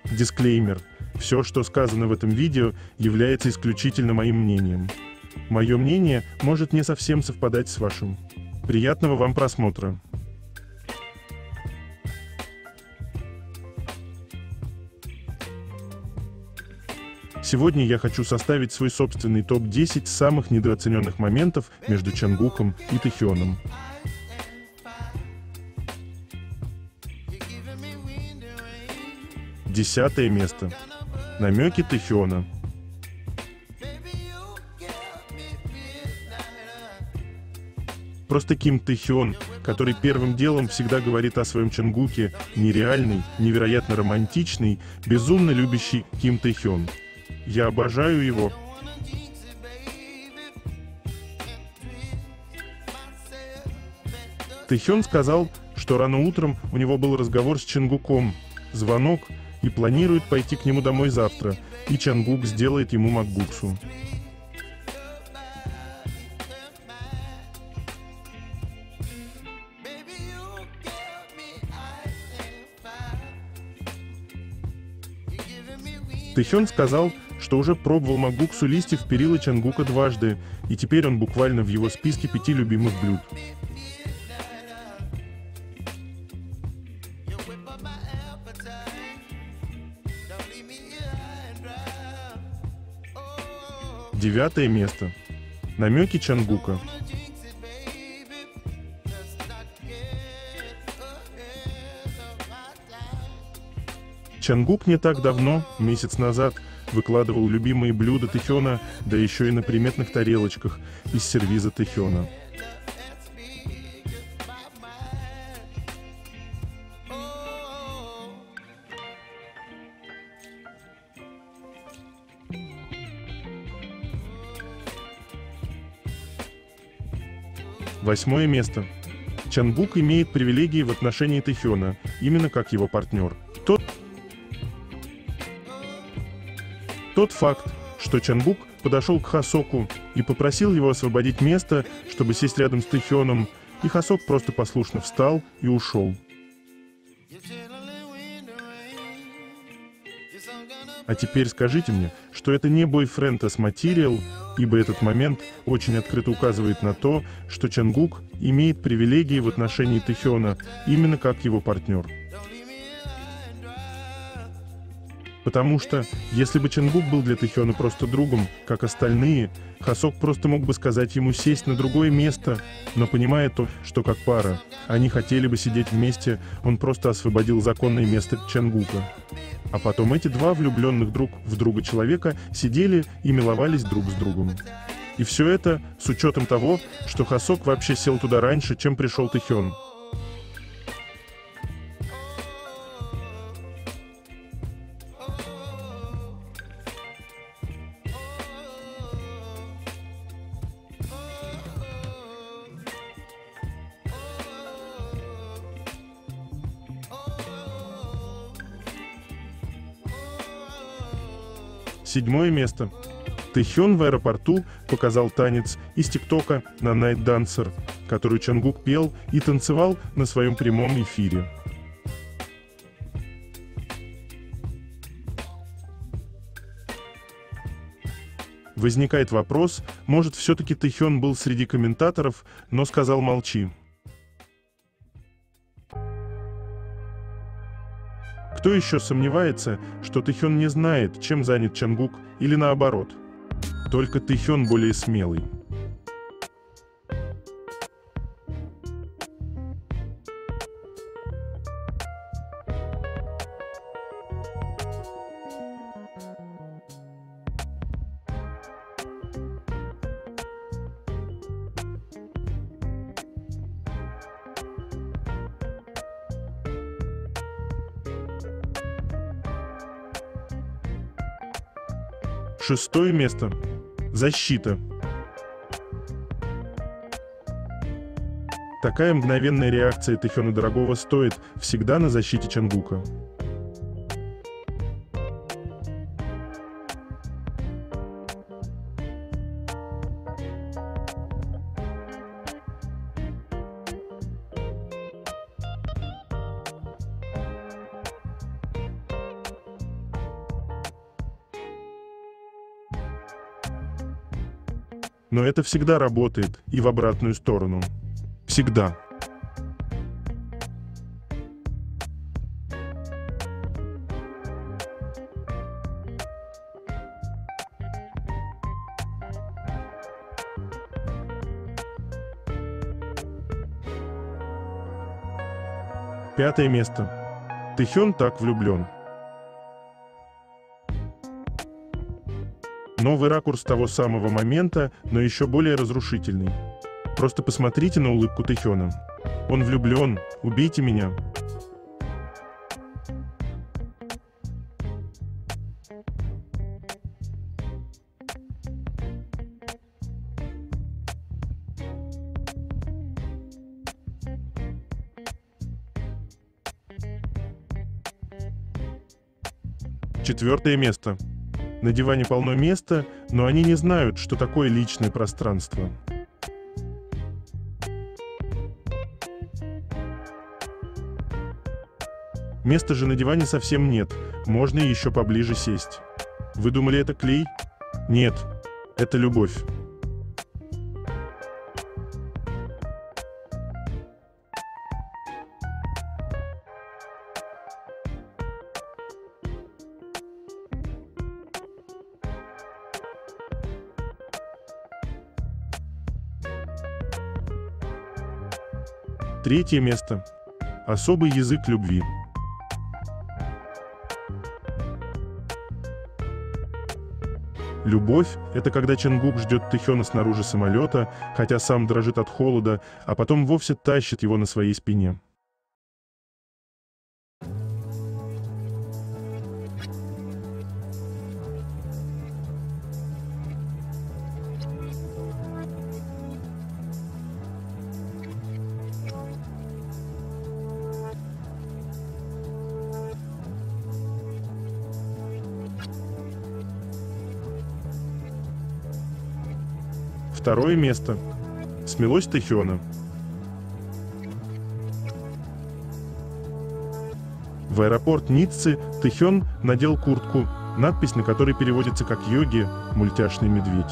Дисклеймер. Все, что сказано в этом видео, является исключительно моим мнением. Мое мнение может не совсем совпадать с вашим. Приятного вам просмотра. Сегодня я хочу составить свой собственный топ-10 самых недооцененных моментов между Чангуком и Тэхёном. 10-е место. Намеки Тэхёна. Просто Ким Тэхён, который первым делом всегда говорит о своем Чангуке, нереальный, невероятно романтичный, безумно любящий Ким Тэхён. Я обожаю его. Тэхён сказал, что рано утром у него был разговор с Чангуком, звонок, и планирует пойти к нему домой завтра, и Чангук сделает ему макбуксу. Тэхён сказал, что уже пробовал макбуксу листьев перила Чангука дважды, и теперь он буквально в его списке 5 любимых блюд. Девятое место. Намеки Чангука. Чангук не так давно, месяц назад, выкладывал любимые блюда Тэхёна, да еще и на приметных тарелочках из сервиза Тэхёна. Восьмое место. Чангук имеет привилегии в отношении Тэхёна, именно как его партнер. Тот факт, что Чангук подошел к Хосоку и попросил его освободить место, чтобы сесть рядом с Тэхёном, и Хосок просто послушно встал и ушел. А теперь скажите мне, что это не бойфренд as Material, ибо этот момент очень открыто указывает на то, что Чангук имеет привилегии в отношении Тэхёна, именно как его партнер. Потому что, если бы Чангук был для Тэхёна просто другом, как остальные, Хосок просто мог бы сказать ему сесть на другое место, но понимая то, что как пара, они хотели бы сидеть вместе, он просто освободил законное место Чангука. А потом эти два влюбленных друг в друга человека сидели и миловались друг с другом. И все это с учетом того, что Хосок вообще сел туда раньше, чем пришел Тэхён. Седьмое место. Тэхён в аэропорту показал танец из ТикТока на Night Dancer, которую Чангук пел и танцевал на своем прямом эфире. Возникает вопрос, может все-таки Тэхён был среди комментаторов, но сказал молчи. Кто еще сомневается, что Тэхён не знает, чем занят Чангук, или наоборот? Только Тэхён более смелый. Шестое место. Защита. Такая мгновенная реакция Тэхёна Дорогого стоит всегда на защите Чангука. Но это всегда работает и в обратную сторону. Всегда. Пятое место. Тэхён так влюблен. Новый ракурс того самого момента, но еще более разрушительный. Просто посмотрите на улыбку Тэхёна. Он влюблен. Убейте меня. Четвертое место. На диване полно места, но они не знают, что такое личное пространство. Места же на диване совсем нет, можно еще поближе сесть. Вы думали, это клей? Нет, это любовь. Третье место. Особый язык любви. Любовь – это когда Чонгук ждет Тэхёна снаружи самолета, хотя сам дрожит от холода, а потом вовсе тащит его на своей спине. Второе место. Смелость Тэхёна. В аэропорт Ниццы Тэхён надел куртку, надпись на которой переводится как «Йоги, мультяшный медведь».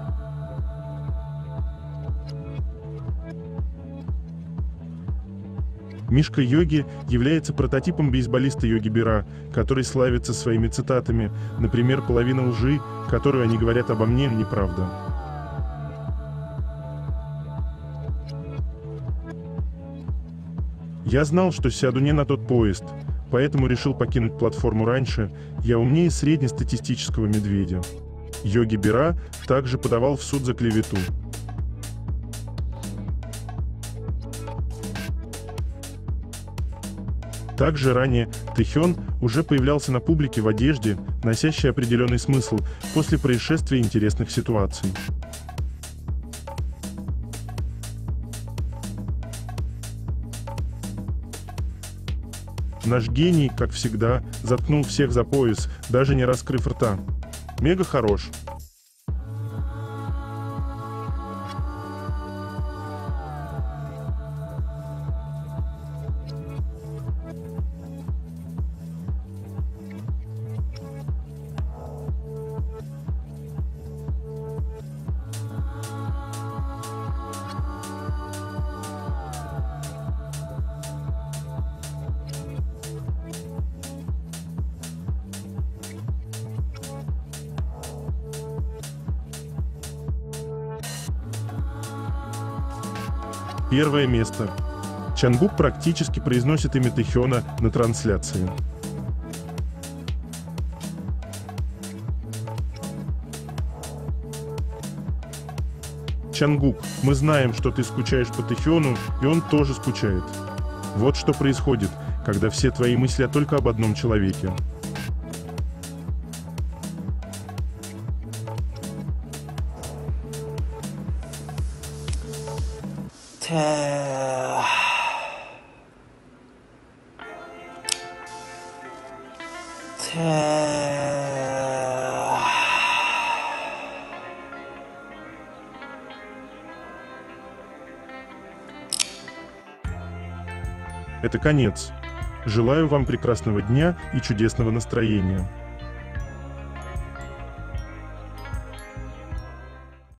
Мишка Йоги является прототипом бейсболиста Йоги Берра, который славится своими цитатами, например, «Половина лжи, которую они говорят обо мне, неправда». Я знал, что сяду не на тот поезд, поэтому решил покинуть платформу раньше. Я умнее среднестатистического медведя. Йоги Берра также подавал в суд за клевету. Также ранее Тэхён уже появлялся на публике в одежде, носящей определенный смысл после происшествия интересных ситуаций. Наш гений, как всегда, заткнул всех за пояс, даже не раскрыв рта. Мега хорош. Первое место. Чонгук практически произносит имя Тэхёна на трансляции. Чонгук, мы знаем, что ты скучаешь по Тэхёну, и он тоже скучает. Вот что происходит, когда все твои мысли только об одном человеке. Это конец. Желаю вам прекрасного дня и чудесного настроения.